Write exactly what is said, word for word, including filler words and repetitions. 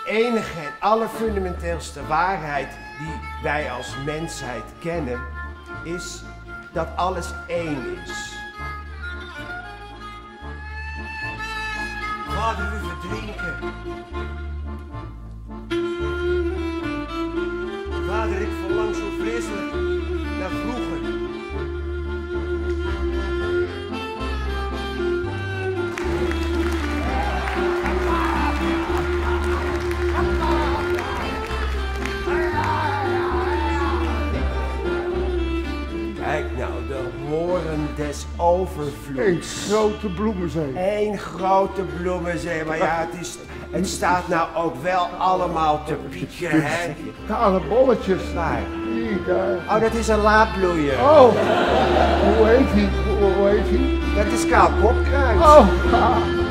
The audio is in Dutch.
enige en allerfundamenteelste waarheid die wij als mensheid kennen, is dat alles één is. Vader, we verdrinken. Vader, ik verlang zo vreselijk naar vroeger. Kijk nou, de horen des overvloeds. Een grote bloemenzee. Eén grote bloemenzee, maar ja, het, is, het staat nou ook wel allemaal te pieken, hè? Kale bolletjes. Waar? Hier, daar. Oh, dat is een laadbloeier. Oh, hoe heet hij? Hoe heet hij? Dat is kaalkopkruid. Oh,